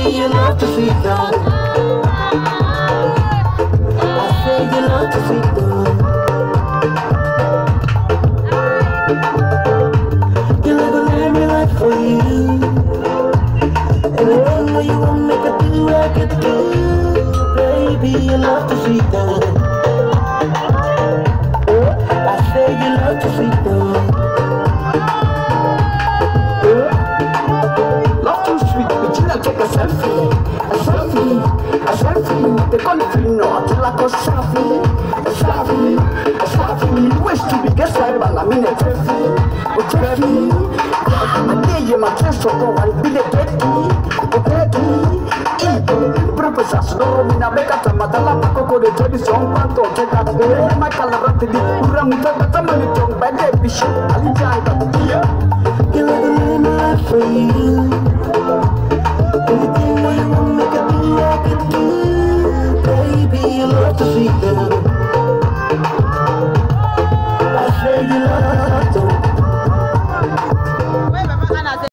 you love to see that. I say you love to see that. You never let me right for you. Anything that you want me to do, I can do. Baby, you love to see that. I say you love to see that. Love too sweet, but you not take a selfie. A selfie, a selfie. The country no, I feel like a selfie. A selfie, a selfie. Wish to be guest right, but I'm in a selfie. A selfie. I tell you my chest to go and be the petty. Professor, no, mina beka tamatala pakoko de todi song panto teka de my calarati di uramuta tamani tong bade bishi ali janta. You let me know for you. Anything that you want me to do, I can do. Baby, you love to see them. I say you love to.